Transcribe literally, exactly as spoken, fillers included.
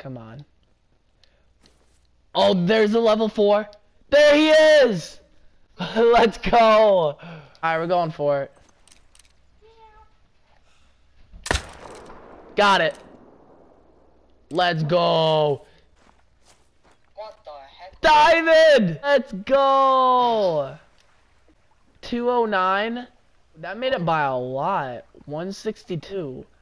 Come on. Oh, there's a level four. There he is! Let's go! Alright, we're going for it. Got it. Let's go. What the heck? Diamond! Let's go! two oh nine? That made it by a lot. one sixty-two.